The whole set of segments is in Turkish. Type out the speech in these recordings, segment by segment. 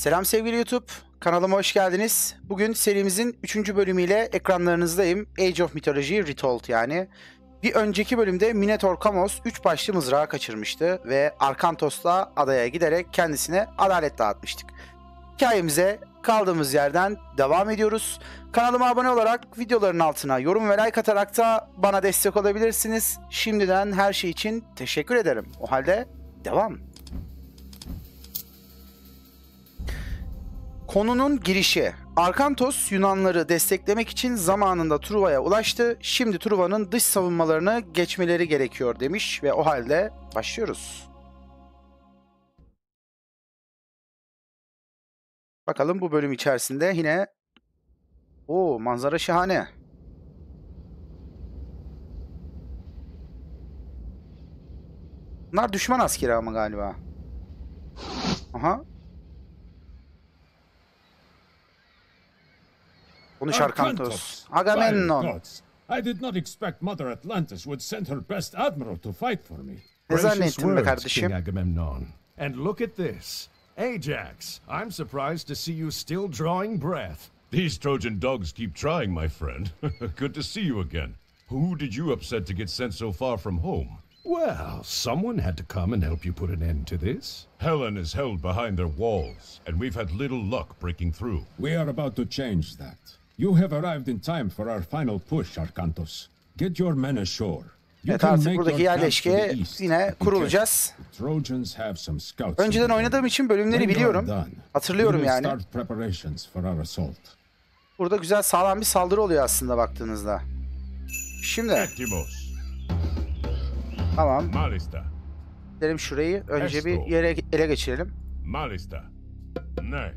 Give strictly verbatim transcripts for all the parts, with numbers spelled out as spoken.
Selam sevgili YouTube, kanalıma hoş geldiniz. Bugün serimizin üçüncü bölümüyle ekranlarınızdayım. Age of Mythology Retold yani. Bir önceki bölümde Minotaur Kamos üç başlı mızrağı kaçırmıştı ve Arkantos'la adaya giderek kendisine adalet dağıtmıştık. Hikayemize kaldığımız yerden devam ediyoruz. Kanalıma abone olarak videoların altına yorum ve like atarak da bana destek olabilirsiniz. Şimdiden her şey için teşekkür ederim. O halde devam. Konunun girişi. Arkantos Yunanları desteklemek için zamanında Truva'ya ulaştı. Şimdi Truva'nın dış savunmalarını geçmeleri gerekiyor demiş ve o halde başlıyoruz. Bakalım bu bölüm içerisinde yine o manzara şahane. Bunlar düşman askeri ama galiba. Aha. Konuş Arkantos. Agamemnon. I did not expect Mother Atlantis would send her best admiral to fight for me. Ne zannettin be kardeşim? Agamemnon. And look at this. Ajax, I'm surprised to see you still drawing breath. These Trojan dogs keep trying, my friend. Good to see you again. Who did you upset to get sent so far from home? Well, someone had to come and help you put an end to this. Helen is held behind their walls, and we've had little luck breaking through. We are about to change that. You have arrived in time for our final push, Arkantos. Get your men ashore. You Evet, artık buradaki yerleşkeye yine kurulacağız. Önceden oynadığım için bölümleri biliyorum. Hatırlıyorum yani. Burada güzel sağlam bir saldırı oluyor aslında baktığınızda. Şimdi. Tamam. Gidelim şurayı. Önce bir yere ele geçirelim. Malista. Ne?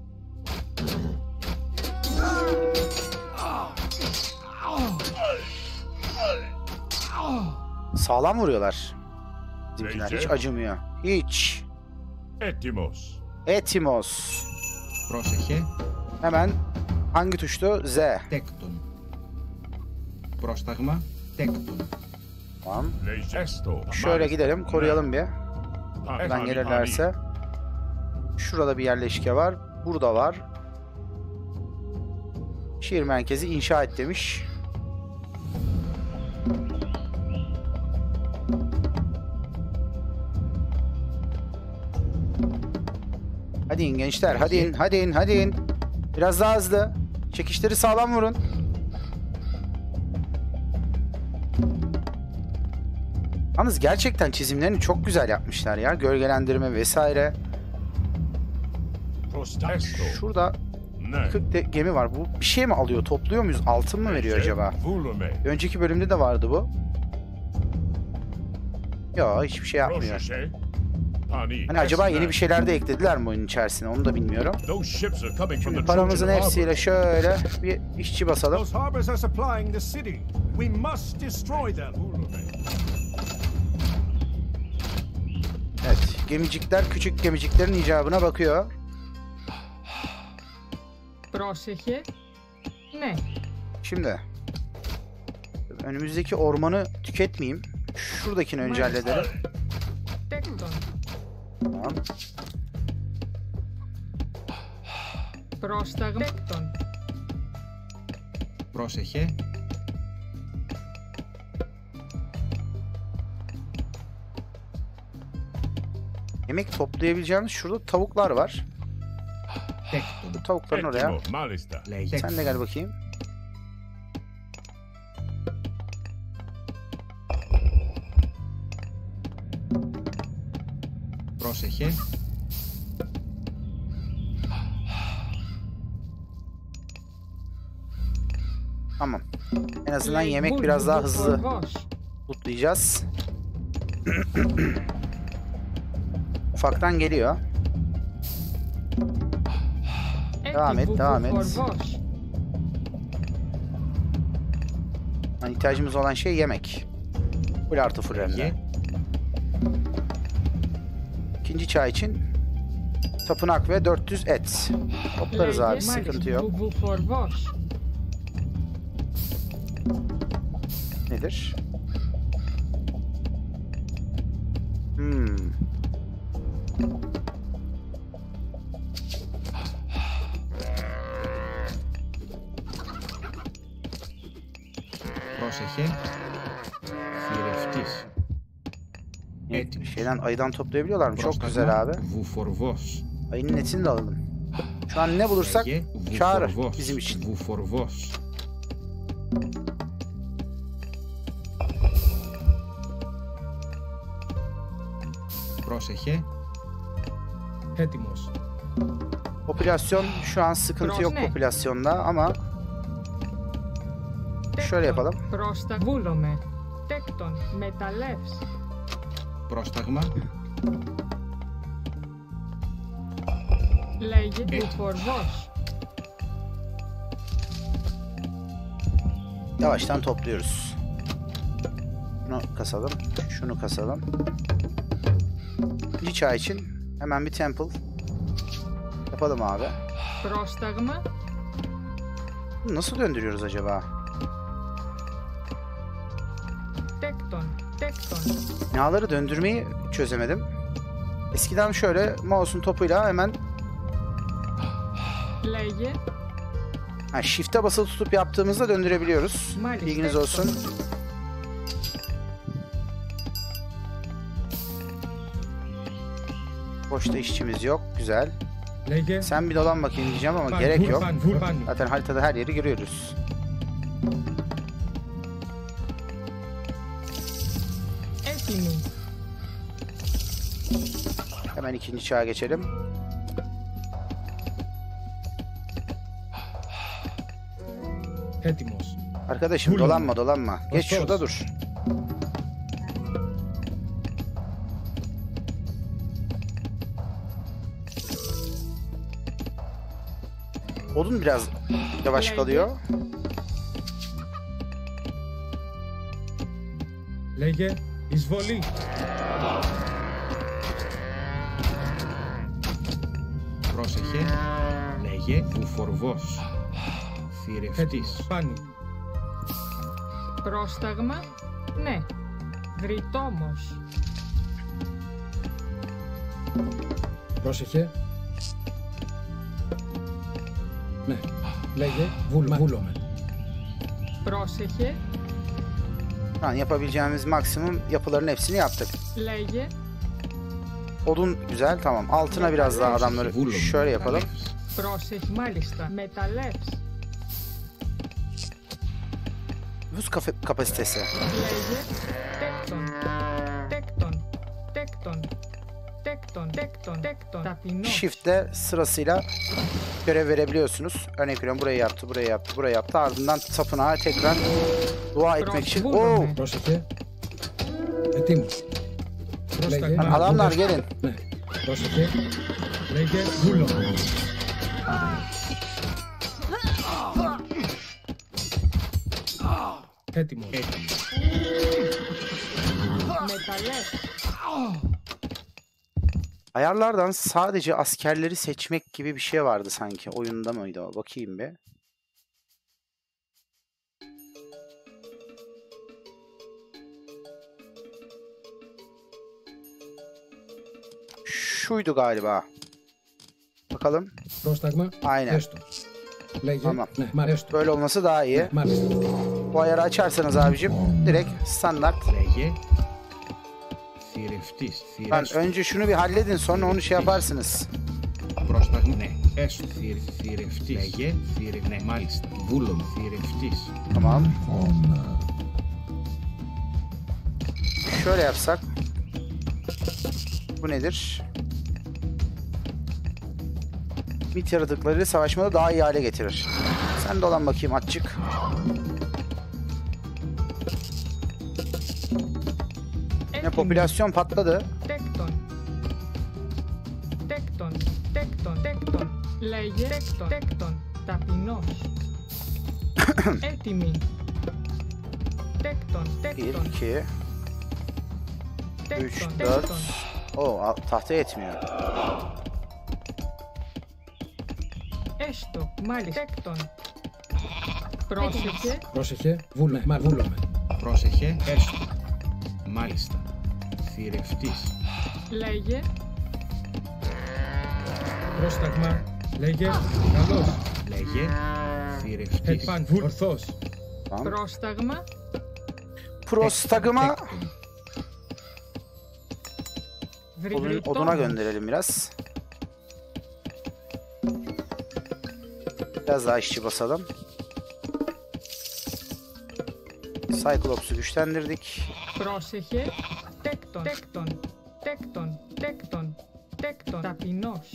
Sağlam vuruyorlar. Bizimkiler hiç acımıyor. Hiç. Etimos. Etimos. Πρόσεχε. Hemen hangi tuştu? Z. Τέκτον. Πρόσταγμα. Τέκτον. Tamam. Şöyle gidelim, koruyalım bir. Buradan gelirlerse. Şurada bir yerleşke var. Burada var. Şehir merkezi inşa et demiş. Hadi in gençler, hadi in, hadi in, hadi in. Biraz daha hızlı. Çekişleri sağlam vurun. Yalnız gerçekten çizimlerini çok güzel yapmışlar ya. Gölgelendirme vesaire. Şurada kırk gemi var. Bu bir şey mi alıyor? Topluyor muyuz? Altın mı veriyor acaba? Önceki bölümde de vardı bu. Ya hiçbir şey yapmıyor. Hani acaba yeni bir şeyler de eklediler mi oyunun içerisine? Onu da bilmiyorum. Şimdi paramızın hepsiyle şöyle bir işçi basalım. Evet, gemicikler küçük gemiciklerin icabına bakıyor. Πρόσεχε. Ne? Şimdi önümüzdeki ormanı tüketmeyeyim. Şuradakini önce halledelim. Tamam. Πρόσταγμα. Πρόσεχε. Yemek toplayabileceğimiz şurada tavuklar var. Bu tavukların oraya. Sen de gel bakayım. Πρόσεχε. Tamam. En azından yemek biraz daha hızlı lootlayacağız. Ufaktan geliyor. Devam et, devam et. Yani ihtiyacımız olan şey yemek. Full artı full hem. İkinci çağ için tapınak ve dört yüz et. Toplarız abi, sıkıntı yok. Nedir? Hmm. Θηρευτής. Έτοιμος. Şeyden ayıdan toplayabiliyorlar mı? Çok Πρόσταγμα, güzel abi. βουφορβός. Ayının etini de alalım. Şu an ne bulursak Λέγε kârı βουφορβός. bizim için. Βουφορβός. Πρόσεχε. Έτοιμος. Popülasyon şu an sıkıntı yok Ne? popülasyonda ama şöyle yapalım. Πρόστα. Βούλομαι. Τέκτον. Μεταλλεύς. Πρόσταγμα. Λέγε Ε. βουφορβός. Yavaştan topluyoruz. Şunu kasalım. Şunu kasalım. Bir çay için hemen bir temple yapalım abi. Πρόσταγμα. Bunu nasıl döndürüyoruz acaba? Τέκτον. Τέκτον. Binaları döndürmeyi çözemedim. Eskiden şöyle mouse'un topuyla hemen Λέγε. ha, shift'e basılı tutup yaptığımızda döndürebiliyoruz. Maalesef. Bilginiz olsun. Boşta işçimiz yok. Güzel. Λέγε. Sen bir dolan bakayım diyeceğim ama gerek yok. Πάνω. Zaten haritada her yeri görüyoruz. Έτοιμη. Hemen ikinci çağa geçelim. Έτοιμος. Arkadaşım Buyurun. dolanma dolanma. Geç Nasıl şurada olsun? dur. Odun biraz yavaş Neydi? kalıyor. Λέγε. Εισβολή. Πρόσεχε. Λέγε. Βουφορβός. Θηρευτής. Πάνι. Πρόσταγμα. Ναι. Βρυτόμος. Πρόσεχε. Ναι. Λέγε. Βούλμα. Βούλομαι. Πρόσεχε. Şu an yapabileceğimiz maksimum yapıların hepsini yaptık. Λέγε. Odun güzel tamam. Altına biraz daha adamları Βούλομαι. şöyle yapalım. Πρόσεχε. Μάλιστα. Μεταλλεύς. Nüfus kafe- kapasitesi. Λέγε. Τέκτον. Τέκτον. Τέκτον. Τέκτον. Τέκτον. Τέκτον. Ταπεινός. Shift'le sırasıyla görev verebiliyorsunuz. Örnek veriyorum burayı yaptı, burayı yaptı, burayı yaptı. Ardından tapınağa tekrar dua etmek için. Oo! Βούλομαι. Πρόσεχε. Ετοίμος. Πρόσεχε. Lan adamlar gelin. Ναι. Πρόσεχε. Λέγε. Βούλομαι. Έτοιμος. Έτοιμος. Μεταλλεύς. Ayarlardan sadece askerleri seçmek gibi bir şey vardı sanki. Oyunda mıydı o? Bakayım bir. Şuydu galiba. Bakalım. Πρόσταγμα. Aynen. Έστω. Λέγε. Tamam. Ναι. Μ' αρέσει. Böyle olması daha iyi. Μάλιστα. Bu ayarı açarsanız abicim direkt standart. Λέγε. Θηρευτής. Lan Θηρέστο. önce şunu bir halledin sonra onu şey yaparsınız. Πρόσταγμα. Ναι. Έστω. Θηρ, θηρευτής. Λέγε. Θηρε, ναι. Μάλιστα. Βούλων. Θηρευτής. Tamam. Şöyle yapsak. Bu nedir? Mit yaratıkları savaşmada daha iyi hale getirir. Sen dolan bakayım atçık. Ne popülasyon patladı. Τέκτον. Τέκτον. Τέκτον. Τέκτον. Λέγε. Τέκτον. Τέκτον. Ταπεινός. Έτοιμη. Τέκτον. bir, Τέκτον. iki, üç, Τέκτον. dört. Τέκτον. Oo a- tahta yetmiyor. Έστω. Μάλιστα. Τέκτον. Πρόσεχε. Πρόσεχε. Βούλε. Μα βούλομαι. Πρόσεχε. Έστω. Μάλιστα. Θηρευτής. Λέγε. Πρόσταγμα. Λέγε. Καλώς. Λέγε. Θηρευτής. Επάν. Ορθός. Tamam. Πρόσταγμα. Pros takıma Odun, oduna gönderelim biraz. Biraz daha işçi basalım. Cyclops'u güçlendirdik. Πρόσεχε. Τέκτον. Τέκτον. Τέκτον. Τέκτον. Τέκτον. Ταπεινός.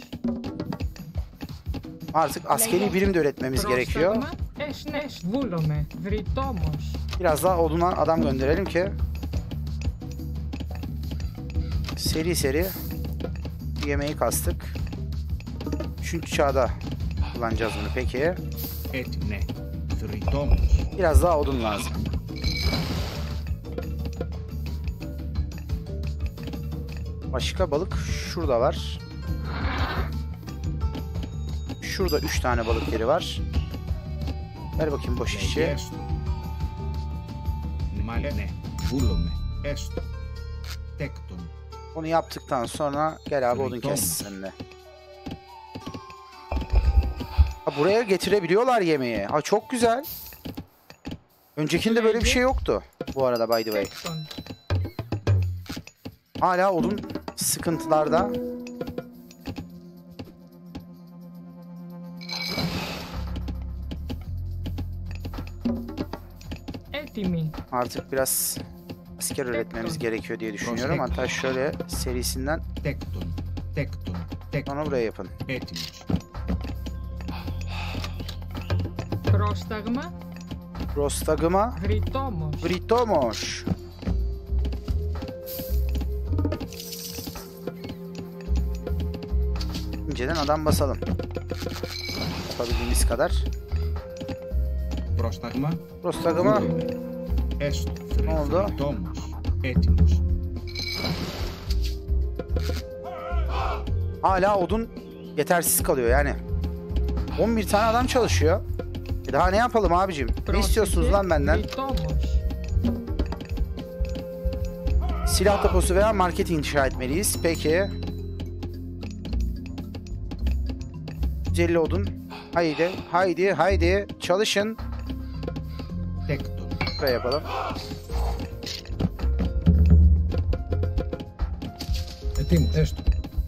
Artık askeri birim de üretmemiz gerekiyor. Πρόσταγμα. Εσνες. Βούλομε. Βρυτόμος. Biraz daha oduna adam gönderelim ki seri seri yemeği kastık. Üçüncü çağda kullanacağız bunu peki. Έτσι, ναι. Θρητόμος. Biraz daha odun lazım. Başka balık şurada var. Şurada üç tane balık yeri var. Ver bakayım boş işçi. Έστω. Μάλιστα, ναι. Βούλομε. Έστω. Τέκτον. Onu yaptıktan sonra gel abi odun kes sen de. Ha, buraya getirebiliyorlar yemeği. Ha, çok güzel. Öncekinde böyle bir şey yoktu. Bu arada by the way. Τέκτον. Hala odun sıkıntılarda. Έτοιμοι. Artık biraz asker üretmemiz gerekiyor diye düşünüyorum. Hatta şöyle serisinden Τέκτον. Τέκτον. Τέκτον. sonra buraya yapın. Έτοιμος. Πρόσταγμα. Prostagıma Βρυτόμος. Vritomos. İnceden adam basalım. Yapabildiğimiz kadar. Πρόσταγμα. Prostagıma Βούλομε. Έστω. oldu? Θρητόμος. Έτοιμος. hala odun yetersiz kalıyor yani. on bir tane adam çalışıyor. E daha ne yapalım abicim? Ne istiyorsunuz lan benden? Βρυτόμος. Silah deposu veya market inşa etmeliyiz. Peki. yüz elli odun. Haydi, haydi, haydi. Çalışın. Τέκτον. Buraya yapalım. Ετοίμο. Έστω.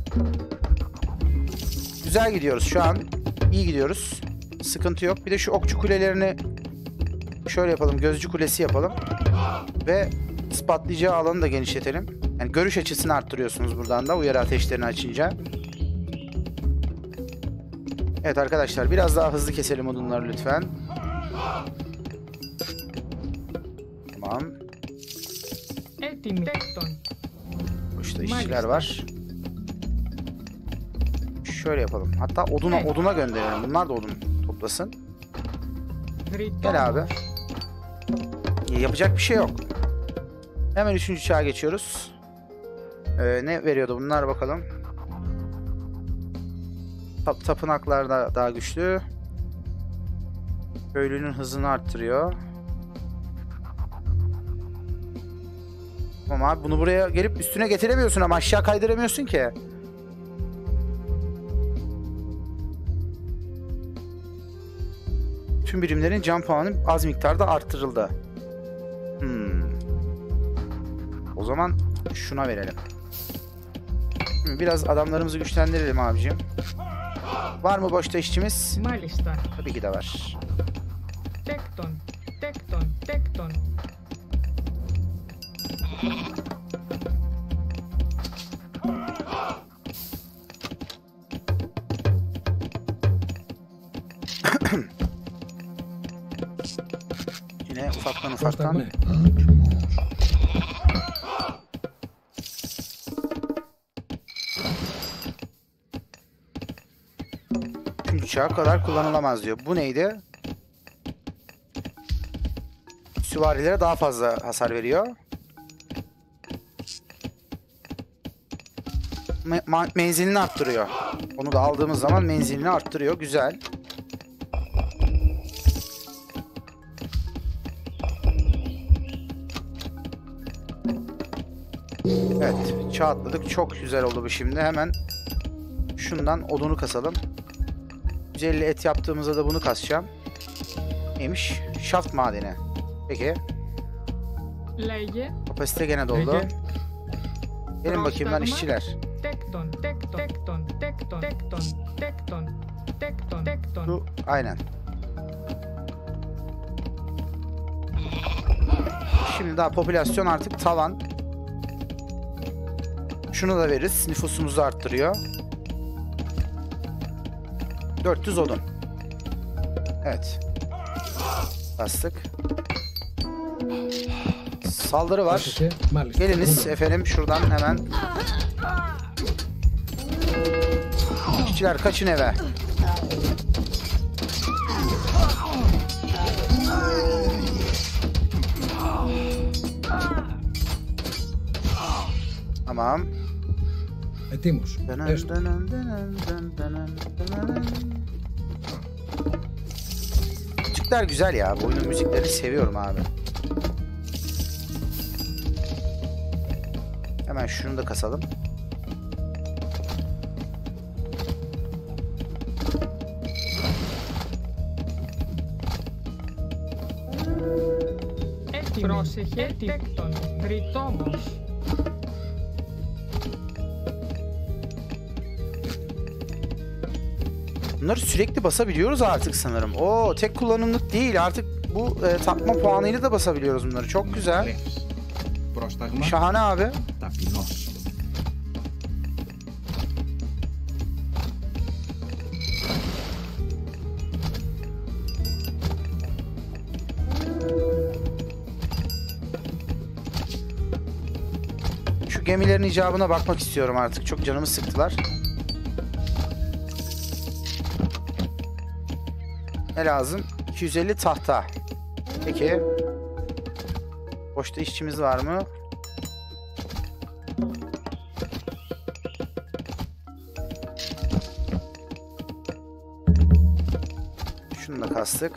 Güzel gidiyoruz şu an. İyi gidiyoruz. Sıkıntı yok. Bir de şu okçu kulelerini şöyle yapalım. Gözcü kulesi yapalım. Ve ispatlayacağı alanı da genişletelim. Yani görüş açısını arttırıyorsunuz buradan da uyarı ateşlerini açınca. Evet arkadaşlar biraz daha hızlı keselim odunları lütfen. Tamam. Έτοιμοι. Τέκτον. Boşta işçiler var. Şöyle yapalım. Hatta oduna Evet. oduna gönderelim. Bunlar da odun toplasın. Βρυτόμος. Gel abi. Yapacak bir şey yok. Hemen üçüncü çağa geçiyoruz. Ee, ne veriyordu bunlar bakalım. Tap tapınaklar da daha güçlü. Köylünün hızını arttırıyor. Tamam abi bunu buraya gelip üstüne getiremiyorsun ama aşağı kaydıramıyorsun ki. Tüm birimlerin can puanı az miktarda arttırıldı. Hmm. O zaman şuna verelim. Şimdi biraz adamlarımızı güçlendirelim abicim. Var mı boşta işçimiz? Μάλιστα. Tabii ki de var. Τέκτον. Τέκτον. Τέκτον. Yine ufaktan ufaktan. Üçüncü çağa kadar kullanılamaz diyor. Bu neydi? Süvarilere daha fazla hasar veriyor. Me ma- menzilini arttırıyor. Onu da aldığımız zaman menzilini arttırıyor. Güzel. Evet. Çağ atladık. Çok güzel oldu bu şimdi. Hemen şundan odunu kasalım. yüz elli et yaptığımızda da bunu kasacağım. Neymiş? Şaft madeni. Peki. Λέγε. Kapasite gene doldu. Λέγε. Gelin bakayım lan işçiler. Tekton, tekton, tekton, tekton, tekton, tekton, tekton, tekton. Bu aynen. Şimdi daha popülasyon artık tavan. Şunu da veririz. Nüfusumuzu arttırıyor. dört yüz odun. Evet. Bastık. Saldırı var. Πρόσεχε, μάλιστα. Geliniz efendim şuradan hemen. İşçiler kaçın eve. Tamam. Ετοίμος. Έστω. Müzikler güzel ya. Bu oyunun müziklerini seviyorum abi. Hemen şunu da kasalım. Πρόσεχε, τέκτον, ρητόμος. Bunları sürekli basabiliyoruz artık sanırım. Oo, tek kullanımlık değil. Artık bu e, takma puanıyla da basabiliyoruz bunları. Çok güzel. Λες. Πρόσταγμα. Şahane abi. Ταπεινός. Şu gemilerin icabına bakmak istiyorum artık. Çok canımı sıktılar. Ne lazım? iki yüz elli tahta. Peki. Boşta işçimiz var mı? Şunu da kastık.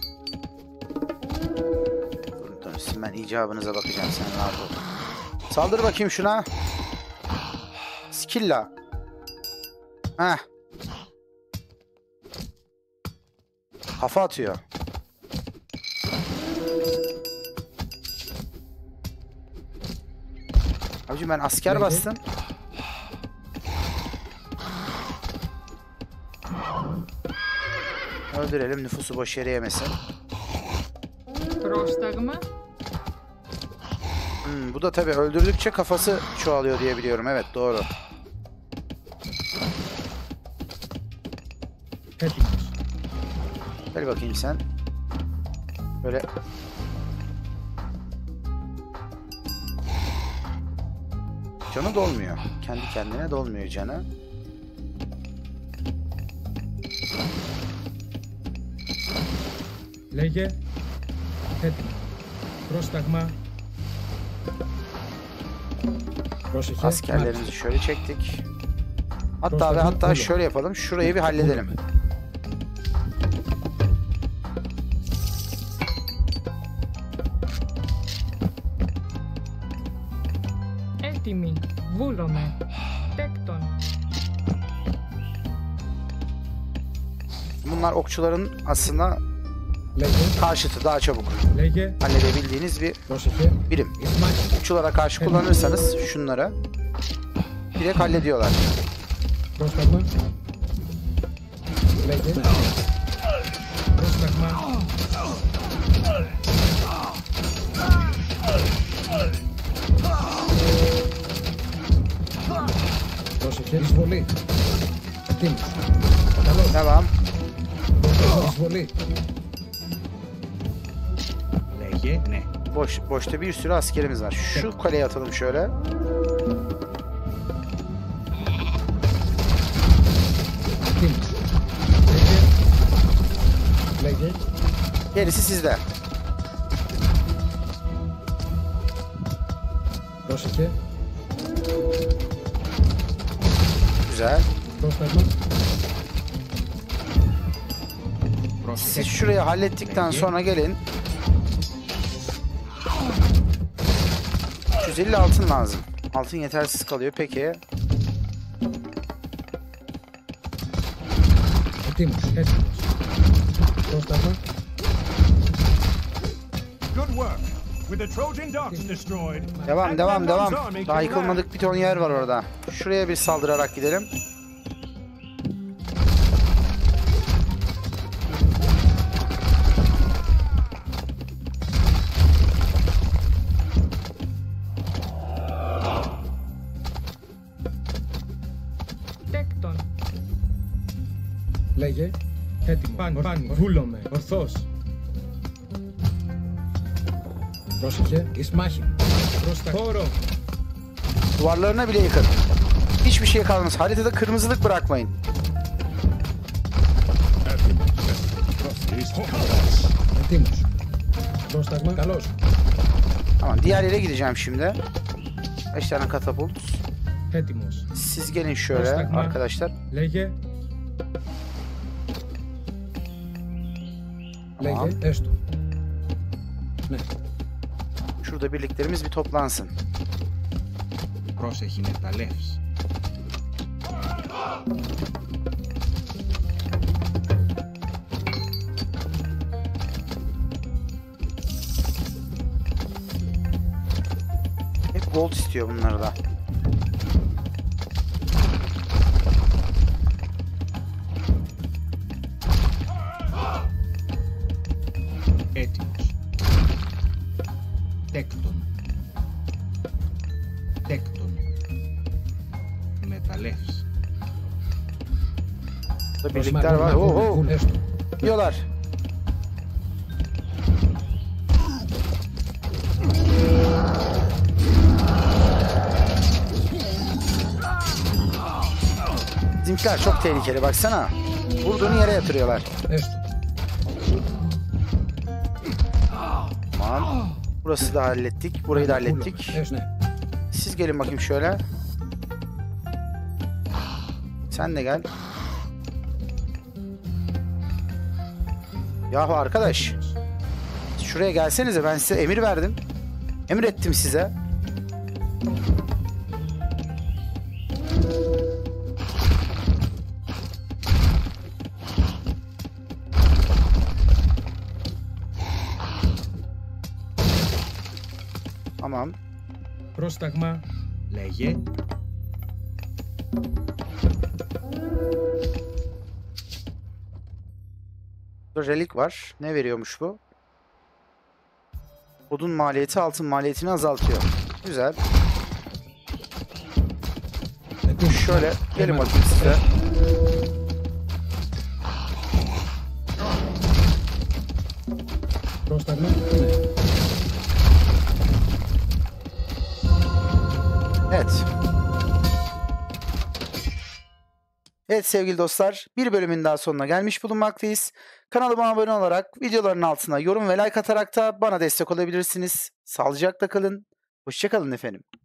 Durun dönüşsün, ben icabınıza bakacağım, sen rahat ol. Saldır bakayım şuna. Skilla. Heh. Kafa atıyor. Abicim ben asker Neydi? bastım. Öldürelim, nüfusu boş yere yemesin. Πρόσταγμα. Hmm, bu da tabii öldürdükçe kafası çoğalıyor diye biliyorum. Evet, doğru. Έτοιμος. Gel bakayım sen. Böyle. Canı dolmuyor. Kendi kendine dolmuyor canı. Λέγε. Έτοιμο. Πρόσταγμα. Πρόσεχε. Askerlerimizi şöyle çektik. Hatta Dostlar, ve hatta olur. şöyle yapalım. Şurayı bir halledelim. Έτοιμοι. Βούλομαι. Τέκτον. Bunlar okçuların aslında Λέγε. karşıtı, daha çabuk Λέγε. halledebildiğiniz bir Πρόσεχε. birim. Ισμάχη. Okçulara karşı kullanırsanız şunları direkt hallediyorlar. Πρόσταγμα. Λέγε. Πρόσταγμα. Πρόσεχε. Εισβολή. Έτοιμος. Καλό. Devam. Πρόσταγμα. Εισβολή. Λέγε. Ναι. Boş, boşta bir sürü askerimiz var. Şu kaleye atalım şöyle. Έτοιμος. Λέγε. Λέγε. Gerisi sizde. Πρόσεχε. Güzel. Πρόσταγμα. Siz şurayı hallettikten sonra gelin. üç yüz elli altın lazım. Altın yetersiz kalıyor. Peki. Έτοιμος. Έτοιμος. Πρόσταγμα. Good work. with the Trojan docks destroyed. Devam devam devam. Agamemnon's army Daha can yıkılmadık bir ton yer var orada. Şuraya bir saldırarak gidelim. Τέκτον. Λέγε. Έτοιμο. Πάνω, πάνω. Βούλομαι. Ορθός. Πρόσεχε. Εις μάχη. Προς τα χώρο. Duvarlarına bile yıkın. Hiçbir şey kalmaz. Haritada kırmızılık bırakmayın. Έτοιμος. Πρόσταγμα. Καλώς. Tamam, diğer yere gideceğim şimdi. Beş tane katapult. Έτοιμος. Siz gelin şöyle Dostakma. arkadaşlar. Λέγε. Tamam. Λέγε. Έστω. Ναι. Şurada birliklerimiz bir toplansın. Πρόσεχε με τα λεύς. Hep gold istiyor bunları da. Έτοιμος. Τέκτον. Τέκτον. Με τα λεύς. Burada birlikler var. Oo, oo. Έστω. Diyorlar. Bizimkiler çok tehlikeli, baksana. Vurduğunu yere yatırıyorlar. Έστω. Tamam. Burası da hallettik. Burayı da hallettik. Έστω. Ναι. Siz gelin bakayım şöyle. Sen de gel. Yahu arkadaş. Şuraya gelsenize, ben size emir verdim. Emir ettim size. Tamam. Πρόσταγμα. Λέγε. Burada relik var. Ne veriyormuş bu? Odun maliyeti altın maliyetini azaltıyor. Güzel. Şöyle gelin bakayım size. Πρόσταγμα. Ναι. Evet. Evet sevgili dostlar, bir bölümün daha sonuna gelmiş bulunmaktayız. Kanalıma abone olarak, videoların altına yorum ve like atarak da bana destek olabilirsiniz. Sağlıcakla kalın. Hoşça kalın efendim.